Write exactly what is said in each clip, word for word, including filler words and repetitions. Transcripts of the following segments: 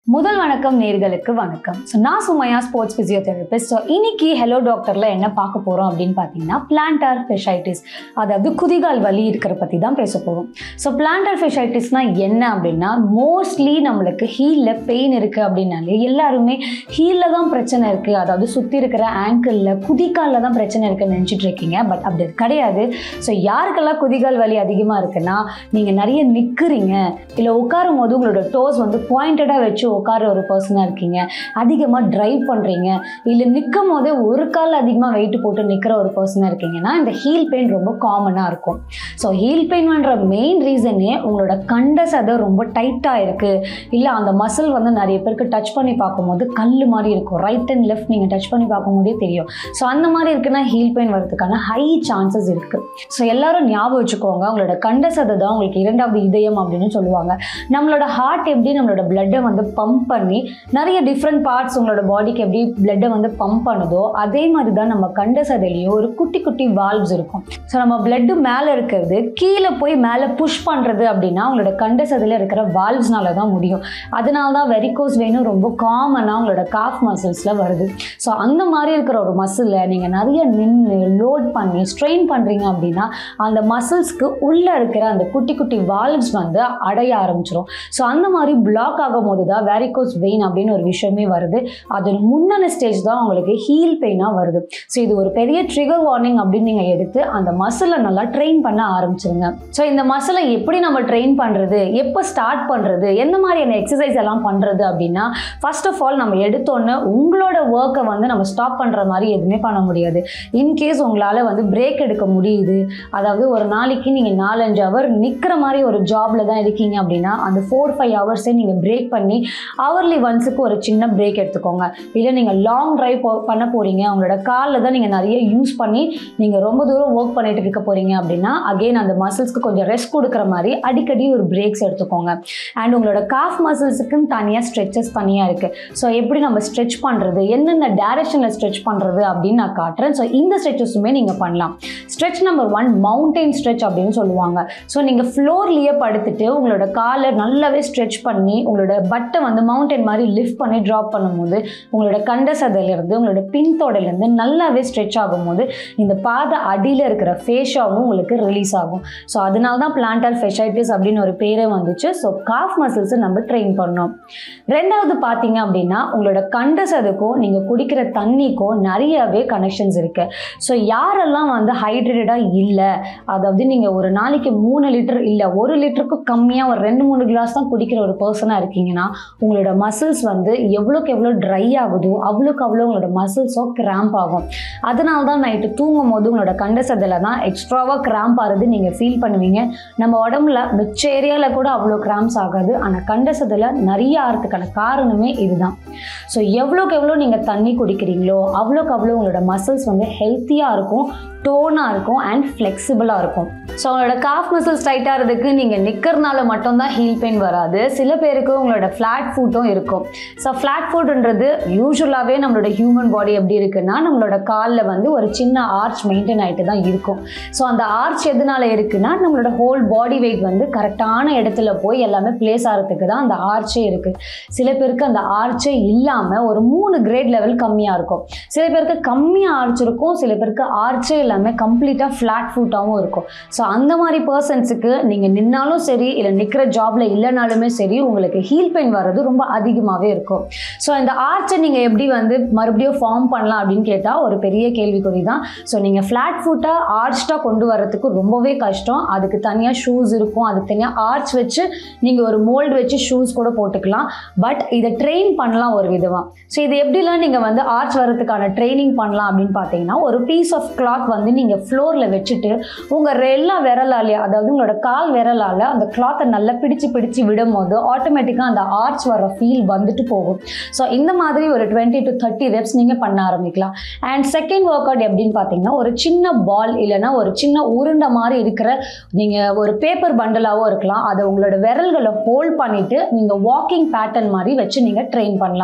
முதல் வணக்கம் நேர்களுக்கு வணக்கம். ஸோ நான் சுமையா ஸ்போர்ட்ஸ் ஃபிசியோதெரபிஸ்ட். ஸோ இன்னைக்கு ஹலோ டாக்டரில் என்ன பார்க்க போகிறோம் அப்படின்னு பார்த்தீங்கன்னா பிளான்டார் ஃபெஷைட்டிஸ், அதாவது குதிகால் வலி இருக்கிற பற்றி தான் பேச போகிறோம். ஸோ பிளான்டார் ஃபெஷைட்டிஸ்னால் என்ன அப்படின்னா, மோஸ்ட்லி நம்மளுக்கு ஹீலில் பெயின் இருக்குது அப்படின்னாலே எல்லாருமே ஹீலில் தான் பிரச்சனை இருக்குது, அதாவது சுற்றி இருக்கிற ஆங்கிளில் குதிகாலில் தான் பிரச்சனை இருக்குன்னு நினச்சிட்டு இருக்கீங்க. பட் அப்படி கிடையாது. ஸோ யாருக்கெல்லாம் குதிகால் வலி அதிகமாக இருக்குன்னா, நீங்கள் நிறைய நிற்கிறீங்க, இல்லை உட்காரும் போது உங்களோட டோஸ் வந்து பாயிண்டடாக வச்சு உட்கார ஒரு பர்சனாக இருக்கீங்க, அதிகமாக ட்ரைவ் பண்ணுறீங்க, இல்லை நிற்கும் போதே ஒரு கால் அதிகமாக வெயிட் போட்டு நிற்கிற ஒரு பர்சனாக இருக்கீங்கன்னா இந்த ஹீல் பெயின் ரொம்ப காமனாக இருக்கும். ஸோ ஹீல் பெயின் பண்ணுற மெயின் ரீசனே உங்களோட கண்ட சதை ரொம்ப டைட்டாக இருக்குது, இல்லை அந்த மசில் வந்து நிறைய பேருக்கு டச் பண்ணி பார்க்கும்போது கல் மாதிரி இருக்கும். ரைட் அண்ட் லெஃப்ட் நீங்கள் டச் பண்ணி பார்க்கும்போதே தெரியும். ஸோ அந்த மாதிரி இருக்குன்னா ஹீல் பெயின் வரதுக்கான ஹை சான்சஸ் இருக்குது. ஸோ எல்லாரும் ஞாபகம் வச்சுக்கோங்க, உங்களோட கண்ட சதை தான் உங்களுக்கு இரண்டாவது இதயம் அப்படின்னு சொல்லுவாங்க. நம்மளோட ஹார்ட் எப்படி நம்மளோட பிளட்டை வந்து பம்ப் பண்ணி நிறைய டிஃப்ரெண்ட் பார்ட்ஸ் உங்களோட பாடிக்கு எப்படி பிளட்டை வந்து பம்ப் பண்ணுதோ, அதே மாதிரி தான் நம்ம கண்ட சதையிலையும் ஒரு குட்டி குட்டி வால்வ்ஸ் இருக்கும். ஸோ நம்ம பிளட்டு மேலே இருக்கிறது கீழே போய் மேலே புஷ் பண்ணுறது அப்படின்னா உங்களோட கண்ட சதையில் இருக்கிற வால்வ்ஸ்னால தான் முடியும். அதனால தான் வெரிகோஸ் வெயினும் ரொம்ப காமனாக உங்களோட காஃப் மசில்ஸில் வருது. ஸோ அந்த மாதிரி இருக்கிற ஒரு மசிலில் நீங்கள் நிறைய நின்று லோட் பண்ணி ஸ்ட்ரெயின் பண்ணுறீங்க அப்படின்னா அந்த மசில்ஸ்க்கு உள்ளே இருக்கிற அந்த குட்டி குட்டி வால்வ்ஸ் வந்து அடைய ஆரம்பிச்சிடும். ஸோ அந்த மாதிரி பிளாக் ஆகும் போது தான் வெரிகோஸ் வெயின் அப்படின்னு ஒரு விஷயமே வருது. அது முன்னான ஸ்டேஜ் தான் உங்களுக்கு ஹீல் பெயினாக வருது. ஸோ இது ஒரு பெரிய ட்ரிகர் வார்னிங் அப்படின்னு நீங்கள் எடுத்து அந்த மசிலை நல்லா ட்ரெயின் பண்ண ஆரம்பிச்சிருங்க. ஸோ இந்த மசிலை எப்படி நம்ம ட்ரெயின் பண்ணுறது, எப்போ ஸ்டார்ட் பண்ணுறது, எந்த மாதிரியான எக்ஸசைஸ் எல்லாம் பண்ணுறது அப்படின்னா, ஃபர்ஸ்ட் ஆஃப் ஆல் நம்ம எடுத்தோன்னே உங்களோட ஒர்க்கை வந்து நம்ம ஸ்டாப் பண்ணுற மாதிரி எதுவுமே பண்ண முடியாது. இன்கேஸ் உங்களால் வந்து பிரேக் எடுக்க முடியுது, அதாவது ஒரு நாளைக்கு நீங்கள் நாலஞ்சு ஹவர் நிற்கிற மாதிரி ஒரு ஜாபில் தான் இருக்கீங்க அப்படின்னா அந்த ஃபோர் ஃபைவ் ஹவர்ஸே நீங்கள் பிரேக் பண்ணி ஹவர்லி ஒன்ஸுக்கு ஒரு சின்ன பிரேக் எடுத்துக்கோங்க. இல்லை நீங்கள் லாங் ட்ரைவ் பண்ண போகிறீங்க, உங்களோட காலில் தான் நீங்கள் நிறைய யூஸ் பண்ணி நீங்கள் ரொம்ப தூரம் ஒர்க் பண்ணிட்டு இருக்க போகிறீங்க அப்படின்னா அகெயின் அந்த மசில்ஸ்க்கு கொஞ்சம் ரெஸ்ட் கொடுக்குற மாதிரி அடிக்கடி ஒரு பிரேக்ஸ் எடுத்துக்கோங்க. அண்ட் உங்களோட காஃப் மசில்ஸுக்குன்னு தனியாக ஸ்ட்ரெச்சஸ் தனியாக இருக்குது. ஸோ எப்படி நம்ம ஸ்ட்ரெச் பண்ணுறது, என்னென்ன டைரக்ஷனில் ஸ்ட்ரெச் பண்ணுறது அப்படின்னு நான் காட்டுறேன். ஸோ இந்த ஸ்ட்ரெச்சஸுமே நீங்கள் பண்ணலாம். Stretch number one mountain stretch அப்படின்னு சொல்லுவாங்க. ஸோ நீங்கள் ஃப்ளோர்லேயே படுத்துட்டு உங்களோட காலை நல்லாவே ஸ்ட்ரெச் பண்ணி உங்களோட பட்டை வந்து மவுண்டன் மாதிரி லிஃப்ட் பண்ணி ட்ராப் பண்ணும்போது உங்களோட கண்ட சதையிலேருந்து உங்களோட பின்தோடையிலேருந்து நல்லாவே ஸ்ட்ரெச் ஆகும்போது இந்த பாத அடியில் இருக்கிற ஃபேஷாவும் உங்களுக்கு ரிலீஸ் ஆகும். ஸோ அதனால தான் பிளான்டார் ஃபெஷைட்டிஸ் அப்படின்னு ஒரு பேரே வந்துச்சு. ஸோ காஃப் மசில்ஸை நம்ம ட்ரெயின் பண்ணோம். ரெண்டாவது பார்த்தீங்க அப்படின்னா உங்களோட கண்ட சதைக்கும் நீங்கள் குடிக்கிற தண்ணிக்கும் நிறையவே கனெக்ஷன்ஸ் இருக்குது. ஸோ யாரெல்லாம் வந்து ஹைட்ரேட்டடாக இல்லை, அதாவது நீங்கள் ஒரு நாளைக்கு மூணு லிட்டர் இல்லை ஒரு லிட்டருக்கும் கம்மியாக ஒரு ரெண்டு மூணு கிளாஸ் தான் குடிக்கிற ஒரு பர்சனாக இருக்கீங்கன்னா உங்களோட மசில்ஸ் வந்து எவ்வளோக்கு எவ்வளோ ட்ரை ஆகுதோ அவ்வளோக்கு அவ்வளோ உங்களோட மசில்ஸோ கிராம்ப் ஆகும். அதனால தான் நைட்டு தூங்கும் போது உங்களோட கண்ட சதையில் தான் எக்ஸ்ட்ராவாக கிராம்ப் ஆகிறது நீங்கள் ஃபீல் பண்ணுவீங்க. நம்ம உடம்புல மிச்ச ஏரியாவில் கூட அவ்வளோ கிராம்ப்ஸ் ஆகாது, ஆனால் கண்ட சதையில் நிறைய ஆகிறதுக்கான காரணமே இதுதான். ஸோ எவ்வளோக்கு எவ்வளோ நீங்கள் தண்ணி குடிக்கிறீங்களோ அவ்வளோக்கு அவ்வளோ உங்களோட மசில்ஸ் வந்து ஹெல்த்தியாக இருக்கும், டோனாக இருக்கும் அண்ட் ஃப்ளெக்சிபிளாக இருக்கும். ஸோ உங்களோட காஃப் மசில்ஸ் டைட்டாக இருக்கிறதுக்கு நீங்கள் நிற்கிறதுனால மட்டும்தான் ஹீல் பெயின் வராது. சில பேருக்கு உங்களோட ஃப்ளாட் ஃபுட்டும் இருக்கும். ஸோ ஃப்ளாட் ஃபுட்ன்றது யூஸ்வலாகவே நம்மளோட ஹியூமன் பாடி எப்படி இருக்குன்னா நம்மளோட காலில் வந்து ஒரு சின்ன ஆர்ச் மெயின்டைன் ஆகிட்டு தான் இருக்கும். ஸோ அந்த ஆர்ச் எதனால இருக்குன்னா நம்மளோட ஹோல் பாடி வெயிட் வந்து கரெக்டான இடத்துல போய் எல்லாமே பிளேஸ் ஆகிறதுக்கு தான் அந்த ஆர்ச்சே இருக்குது. சில பேருக்கு அந்த ஆர்ச்சே இல்லாமல் ஒரு மூணு கிரேட் லெவல் கம்மியாக இருக்கும். சில பேருக்கு கம்மியாக ஆர்ச் இருக்கும், சில பேருக்கு ஆர்ச்சே எல்லாமே கம்ப்ளீட்டாக ஃப்ளாட் ஃபுட்டாகவும் இருக்கும். ஸோ அந்த மாதிரி பர்சன்ஸுக்கு நீங்கள் நின்னாலும் சரி இல்லை நிற்கிற ஜாபில் இல்லைனாலுமே சரி உங்களுக்கு ஹீல் பெயின் வர்றது ரொம்ப அதிகமாகவே இருக்கும். ஸோ இந்த ஆர்ச்சை நீங்கள் எப்படி வந்து மறுபடியும் ஃபார்ம் பண்ணலாம் அப்படின்னு கேட்டால் ஒரு பெரிய கேள்விக்குறி தான். ஸோ நீங்கள் ஃப்ளாட் ஃபுட்டாக ஆர்ச்டாக கொண்டு வரதுக்கு ரொம்பவே கஷ்டம். அதுக்கு தனியாக ஷூஸ் இருக்கும், அதுக்கு தனியாக ஆர்ச் வச்சு நீங்கள் ஒரு மோல்டு வச்சு ஷூஸ் கூட போட்டுக்கலாம். பட் இதை ட்ரெயின் பண்ணலாம் ஒரு விதமாக. ஸோ இது எப்படிலாம் நீங்கள் வந்து ஆர்ச் வரதுக்கான ட்ரைனிங் பண்ணலாம் அப்படின்னு பார்த்தீங்கன்னா, ஒரு பீஸ் ஆஃப் கிளாத் வந்து நீங்கள் ஃப்ளோரில் வச்சுட்டு உங்கள் எல்லா விரலாலே, அதாவது உங்களோட கால் விரலால் அந்த கிளாத்தை நல்லா பிடிச்சு பிடிச்சு விடும் போது ஆட்டோமேட்டிக்காக அந்த ஆர்ச் வர ஃபீல் வந்துட்டு போகும். ஸோ இந்த மாதிரி ஒரு டுவெண்ட்டி டு தேர்ட்டி ரெப்ஸ் நீங்கள் பண்ண ஆரம்பிக்கலாம். அண்ட் செகண்ட் ஒர்க் அவுட் எப்படின்னு பார்த்தீங்கன்னா, ஒரு சின்ன பால் இல்லைனா ஒரு சின்ன உருண்டை மாதிரி இருக்கிற நீங்கள் ஒரு பேப்பர் பண்டலாகவும் இருக்கலாம், அதை உங்களோட விரல்களை ஹோல்ட் பண்ணிவிட்டு நீங்கள் வாக்கிங் பேட்டர்ன் மாதிரி வச்சு நீங்கள் ட்ரெயின் பண்ணலாம்.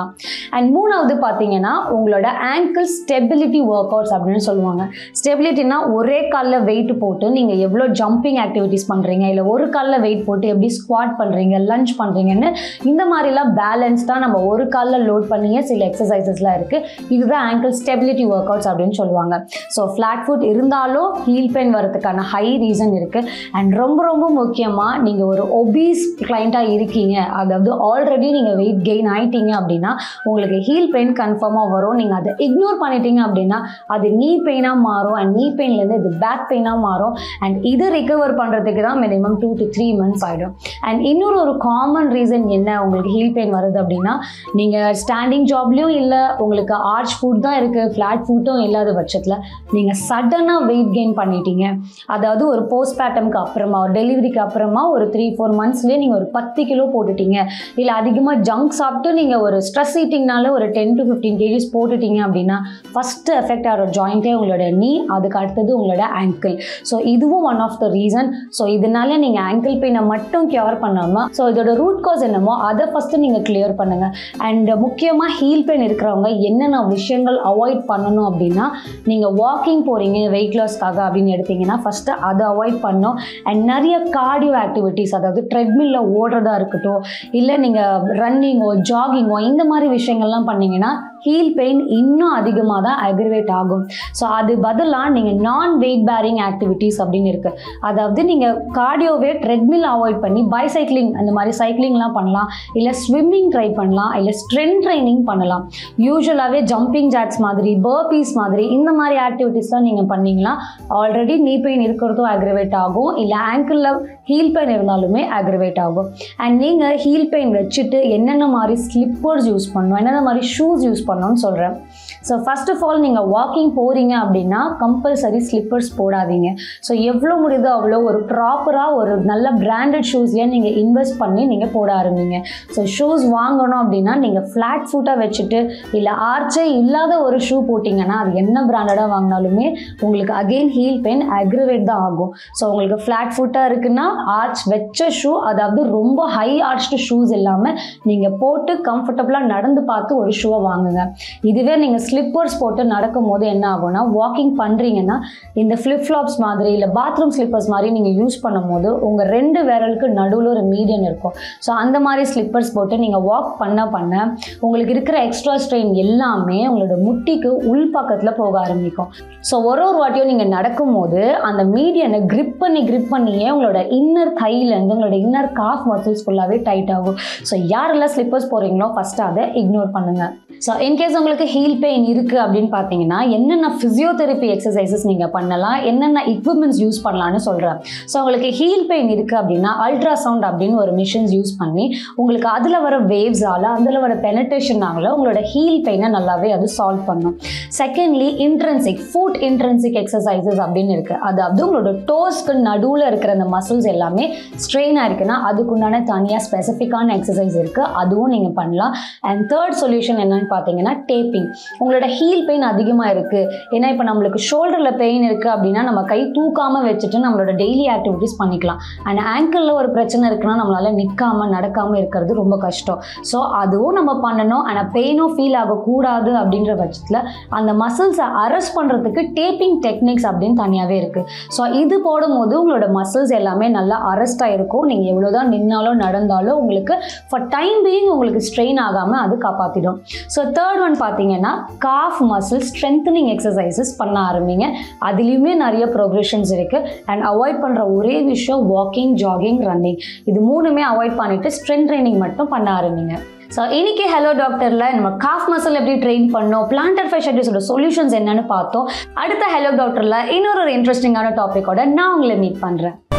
பண்ணலாம். அண்ட் மூணாவது பார்த்தீங்கன்னா உங்களோட ஆங்கிள் ஸ்டெபிலிட்டி ஒர்க் அவுட்ஸ் அப்படின்னு சொல்லுவாங்க. ஸ்டெபிலிட்டினா ஒரே காலில் வெயிட் போட்டு நீங்கள் எவ்வளோ ஜம்பிங் ஆக்டிவிட்டீஸ் பண்ணுறீங்க, இல்லை ஒரு காலில் வெயிட் போட்டு எப்படி ஸ்குவாட் பண்ணுறீங்க, லஞ்ச் பண்ணுறீங்கன்னு இந்த மாதிரிலாம் பேலன்ஸ்டாக நம்ம ஒரு காலில் லோட் பண்ணியே சில எக்ஸசைசஸ்லாம் இருக்குது. இதுதான் ஆங்கிள் ஸ்டெபிலிட்டி ஒர்க் அவுட்ஸ் அப்படின்னு சொல்லுவாங்க. ஸோ ஃப்ளாட் ஃபுட் இருந்தாலும் ஹீல் பெயின் வரதுக்கான ஹை ரீசன் இருக்குது. அண்ட் ரொம்ப ரொம்ப முக்கியமாக நீங்கள் ஒரு ஒபீஸ் கிளைண்ட்டாக இருக்கீங்க, அதாவது ஆல்ரெடி நீங்கள் வெயிட் கெயின் ஆகிட்டீங்க அப்படின்னா உங்களுக்கு ஹீல் பெயின் கன்ஃபார்மாக வரும். நீங்கள் அதை இக்னோர் பண்ணிட்டீங்க அப்படின்னா அது நீ பெயினாக மாறும். அண்ட் நீ பெயின்லேருந்து இது பேக் பெயினாக மாறும். அண்ட் இது ரிகவர் பண்ணுறதுக்கு தான் minimum two to three months ஆகிடும். அண்ட் இன்னொரு ஒரு காமன் ரீசன் என்ன உங்களுக்கு ஹீல் பெயின் வருது அப்படின்னா, நீங்கள் ஸ்டாண்டிங் ஜாப்லேயும் இல்லை, உங்களுக்கு ஆர்ச் ஃபுட் தான் இருக்குது, ஃப்ளாட் ஃபுட்டும் இல்லாத பட்சத்தில் நீங்கள் சடனாக வெயிட் கெயின் பண்ணிட்டீங்க. அதாவது ஒரு போஸ்ட் பேட்டம்க்கு அப்புறமா ஒரு டெலிவரிக்கு அப்புறமா ஒரு த்ரீ ஃபோர் மந்த்ஸ்லேயே நீங்கள் ஒரு பத்து கிலோ போட்டுட்டீங்க, இல்லை அதிகமாக ஜங்க் சாப்பிட்டு நீங்கள் ஒரு ஸ்ட்ரெஸ் ஈட்டிங்னால ஒரு டென் டு ஃபிஃப்டீன் கேஜிஸ் போட்டுட்டீங்க அப்படின்னா ஃபஸ்ட்டு எஃபெக்ட் ஆகிற ஜாயிண்ட்டே உங்களோட நீ, அதுக்கு அடுத்தது உங்களோட ஆங்கிள். ஸோ இதுவும் one of the reason. So இதனால நீங்கள் ஆங்கிள் பெயினை மட்டும் கியூர் பண்ணாமல் ஸோ இதோட ரூட் காஸ் என்னமோ அதை ஃபஸ்ட்டு நீங்கள் கிளியர் பண்ணுங்கள். அண்ட் முக்கியமாக ஹீல் பெயின் இருக்கிறவங்க என்னென்ன விஷயங்கள் அவாய்ட் பண்ணணும் அப்படின்னா, நீங்கள் வாக்கிங் போகிறீங்க வெயிட் லாஸ்க்காக அப்படின்னு எடுத்தீங்கன்னா ஃபஸ்ட்டு அதை அவாய்ட் பண்ணணும். அண்ட் நிறைய கார்டியோ ஆக்டிவிட்டீஸ், அதாவது ட்ரெட்மில்ல ஓடுறதா இருக்கட்டும், இல்லை நீங்கள் ரன்னிங்கோ ஜாகிங்கோ இந்த மாதிரி விஷயங்கள்லாம் பண்ணிங்கன்னா ஹீல் பெயின் இன்னும் அதிகமாக தான் அக்ரிவேட் ஆகும். ஸோ அது பதிலாக நீங்கள் நான் வெயிட் பேரிங் ஆக்டிவிட்டீஸ் அப்படின்னு இருக்குது. அதாவது நீங்கள் கார்டியோவே ட்ரெட்மில் அவாய்ட் பண்ணி பைசைக்ளிங் அந்த மாதிரி சைக்கிளிங்லாம் பண்ணலாம், இல்லை ஸ்விம்மிங் ட்ரை பண்ணலாம், இல்லை ஸ்ட்ரென்த் ட்ரைனிங் பண்ணலாம். யூஸ்வலாகவே ஜம்பிங் ஜாக்ஸ் மாதிரி, பர்பீஸ் மாதிரி இந்த மாதிரி ஆக்டிவிட்டீஸ்லாம் நீங்கள் பண்ணிங்கன்னா ஆல்ரெடி நீ பெயின் இருக்கிறதும் அக்ரிவேட் ஆகும், இல்லை ஆங்கிளில் ஹீல் பெயின் இருந்தாலுமே அக்ரிவேட் ஆகும். அண்ட் நீங்கள் ஹீல் பெயின் வச்சுட்டு என்னென்ன மாதிரி ஸ்லிப்பர்ஸ் யூஸ் பண்ணணும், என்னென்ன மாதிரி ஷூஸ் யூஸ் பண்ணணும்னு சொல்கிறேன். ஸோ ஃபர்ஸ்ட் ஆஃப் ஆல் நீங்கள் வாக்கிங் போகிறீங்க அப்படின்னா கம்பல்சரி ஸ்லிப்பர்ஸ் போடாதீங்க. ஸோ எவ்வளோ முடியுதோ அவ்வளோ ஒரு ப்ராப்பராக ஒரு நல்ல பிராண்டட் ஷூஸ்லேயே நீங்கள் இன்வெஸ்ட் பண்ணி நீங்கள் போட ஆரம்பிங்க. ஸோ ஷூஸ் வாங்கணும் அப்படின்னா நீங்கள் ஃப்ளாட் ஃபுட்டாக வச்சுட்டு இல்லை ஆர்ச்சே இல்லாத ஒரு ஷூ போட்டிங்கன்னா அது என்ன பிராண்டடாக வாங்கினாலுமே உங்களுக்கு அகெயின் ஹீல் பெயின் அக்ரிவேட் தான் ஆகும். ஸோ உங்களுக்கு ஃப்ளாட் ஃபுட்டாக இருக்குன்னா ஆர்ச் வச்ச ஷூ, அதாவது ரொம்ப ஹை ஆர்ச்டு ஷூஸ் இல்லாமல் நீங்கள் போட்டு கம்ஃபர்டபுளாக நடந்து பார்த்து ஒரு ஷூவை வாங்குங்க. இதுவே நீங்கள் ஸ்லிப்பர்ஸ் போட்டு நடக்கும் போது என்ன ஆகும்னா, வாக்கிங் பண்ணுறீங்கன்னா இந்த ஃப்ளிப் ஃப்ளாப்ஸ் மாதிரி இல்லை பாத்ரூம் ஸ்லிப்பர்ஸ் மாதிரி நீங்கள் யூஸ் பண்ணும் போது உங்கள் ரெண்டு விரலுக்கு நடுவில் ஒரு மீடியன் இருக்கும். ஸோ அந்த மாதிரி ஸ்லிப்பர்ஸ் போட்டு நீங்கள் வாக் பண்ண பண்ண உங்களுக்கு இருக்கிற எக்ஸ்ட்ரா ஸ்ட்ரெயின் எல்லாமே உங்களோட முட்டிக்கு உள் பக்கத்தில் போக ஆரம்பிக்கும். ஸோ ஒரு ஒரு வாட்டியும் நீங்கள் நடக்கும்போது அந்த மீடியனை கிரிப் பண்ணி கிரிப் பண்ணியே உங்களோட இன்னர் தைலேருந்து உங்களோட இன்னர் காஃப் மசில்ஸ் ஃபுல்லாகவே டைட் ஆகும். ஸோ யாரெல்லாம் ஸ்லிப்பர்ஸ் போகிறீங்களோ ஃபஸ்ட்டு அதை இக்னோர் பண்ணுங்கள். ஸோ இன்கேஸ் உங்களுக்கு ஹீல் பெயின் இருக்குது அப்படின்னு பார்த்தீங்கன்னா என்னென்ன ஃபிசியோதெரப்பி எக்ஸசைசஸ் நீங்கள் பண்ணலாம், என்னென்ன எக்யூப்மெண்ட்ஸ் யூஸ் பண்ணலான்னு சொல்கிறேன். ஸோ உங்களுக்கு ஹீல் பெயின் இருக்குது அப்படின்னா அல்ட்ராசவுண்ட் அப்படின்னு ஒரு மிஷின்ஸ் யூஸ் பண்ணி உங்களுக்கு அதில் வர வேவ்ஸால் அதில் வர பெனட்ரேஷனால உங்களோட ஹீல் பெயினை நல்லாவே அது சால்வ் பண்ணும். Secondly intrinsic foot intrinsic exercises அப்படின்னு இருக்குது. அதாவது உங்களோட டோஸ்க்கு நடுவில் இருக்கிற அந்த மசில்ஸ் எல்லாமே ஸ்ட்ரெயினாக இருக்குன்னா அதுக்குண்டான தனியாக ஸ்பெசிஃபிக்கான எக்ஸசைஸ் இருக்குது, அதுவும் நீங்கள் பண்ணலாம். அண்ட் தேர்ட் சொல்யூஷன் என்னன்னு பார்த்தீங்கன்னா டேப்பிங். உங்களோட ஹீல் பெயின் அதிகமாக இருக்குது, ஏன்னா இப்போ நம்மளுக்கு ஷோல்டரில் பெயின் இருக்குது அப்படின்னா நம்ம கை தூக்காமல் வச்சுட்டு நம்மளோட டெய்லி ஆக்டிவிட்டீஸ் பண்ணிக்கலாம். அண்ட் ஆங்கிளில் ஒரு பிரச்சனை இருக்குன்னா நம்மளால் நிற்காமல் நடக்காமல் இருக்கிறது ரொம்ப கஷ்டம். ஸோ அதுவும் நம்ம பண்ணணும். ஆனால் பெயினும் ஃபீல் ஆகக்கூடாது அப்படின்ற பட்சத்தில் அந்த மசில்ஸை அரெஸ்ட் பண்ணுறதுக்கு டேப்பிங் டெக்னிக்ஸ் அப்படின்னு தனியாகவே இருக்குது. ஸோ இது போடும்போது உங்களோட மசில்ஸ் எல்லாமே நல்லா அரெஸ்டாக இருக்கும். நீங்கள் எவ்வளோதான் நின்னாலும் நடந்தாலும் உங்களுக்கு ஃபார் டைம் பீயிங் உங்களுக்கு ஸ்ட்ரெயின் ஆகாமல் அது காப்பாற்றிடும். ஸோ தேர்ட் ஒன் பார்த்தீங்கன்னா காஃப் மசில் ஸ்ட்ரென்தனிங் எக்ஸசைசஸ் பண்ண ஆரம்பிங்க. அதுலேயுமே நிறைய ப்ரோக்ரெஷன்ஸ் இருக்குது. அண்ட் அவாய்ட் பண்ணுற ஒரே விஷயம் வாக்கிங், ஜாகிங், ரன்னிங். இது மூணுமே அவாய்ட் பண்ணிவிட்டு ஸ்ட்ரென்த் ட்ரைனிங் மட்டும் பண்ண ஆரம்பிங்க. ஸோ இன்னைக்கு ஹலோ டாக்டரில் நம்ம காஃப் மசில் எப்படி ட்ரெயின் பண்ணோம், பிளான்டர் ஃபேஷியாட்டிஸோட சொல்யூஷன்ஸ் என்னன்னு பார்த்தோம். அடுத்த ஹலோ டாக்டரில் இன்னொரு இன்ட்ரெஸ்டிங்கான டாப்பிக்கோட நான் உங்களை மீட் பண்ணுறேன்.